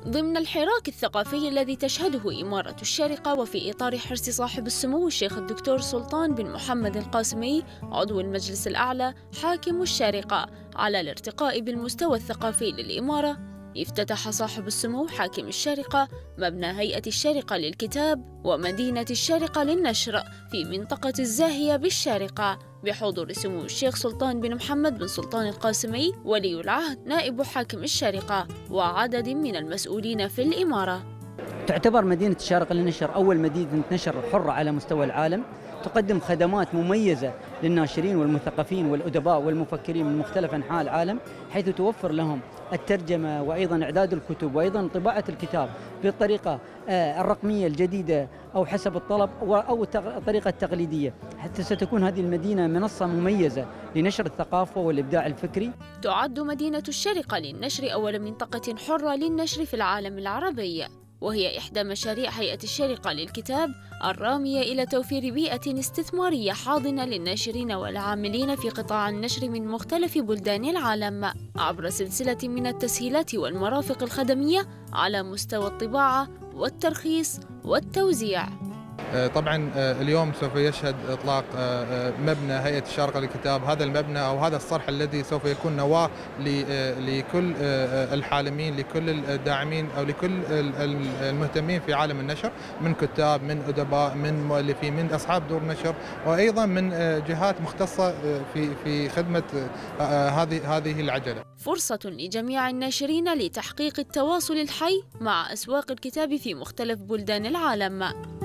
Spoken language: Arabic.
ضمن الحراك الثقافي الذي تشهده إمارة الشارقة، وفي إطار حرص صاحب السمو الشيخ الدكتور سلطان بن محمد القاسمي عضو المجلس الأعلى حاكم الشارقة على الارتقاء بالمستوى الثقافي للإمارة، افتتح صاحب السمو حاكم الشارقة مبنى هيئة الشارقة للكتاب ومدينة الشارقة للنشر في منطقة الزاهية بالشارقة، بحضور سمو الشيخ سلطان بن محمد بن سلطان القاسمي ولي العهد نائب حاكم الشارقة وعدد من المسؤولين في الإمارة. تعتبر مدينة الشارقة للنشر أول مدينة نشر حرة على مستوى العالم، تقدم خدمات مميزة للناشرين والمثقفين والأدباء والمفكرين من مختلف أنحاء العالم، حيث توفر لهم الترجمة وأيضا إعداد الكتب وأيضا طباعة الكتاب بالطريقة الرقمية الجديدة أو حسب الطلب أو الطريقة التقليدية، حتى ستكون هذه المدينة منصة مميزة لنشر الثقافة والإبداع الفكري. تعد مدينة الشارقة للنشر أول منطقة حرة للنشر في العالم العربي، وهي إحدى مشاريع هيئة الشارقة للكتاب الرامية إلى توفير بيئة استثمارية حاضنة للناشرين والعاملين في قطاع النشر من مختلف بلدان العالم عبر سلسلة من التسهيلات والمرافق الخدمية على مستوى الطباعة والترخيص والتوزيع. طبعا اليوم سوف يشهد إطلاق مبنى هيئة الشارقة للكتاب. هذا المبنى أو هذا الصرح الذي سوف يكون نواة لكل الحالمين، لكل الداعمين أو لكل المهتمين في عالم النشر، من كتاب، من أدباء، من مؤلفين، من أصحاب دور نشر، وأيضا من جهات مختصة في خدمة هذه العجلة. فرصة لجميع الناشرين لتحقيق التواصل الحي مع أسواق الكتاب في مختلف بلدان العالم.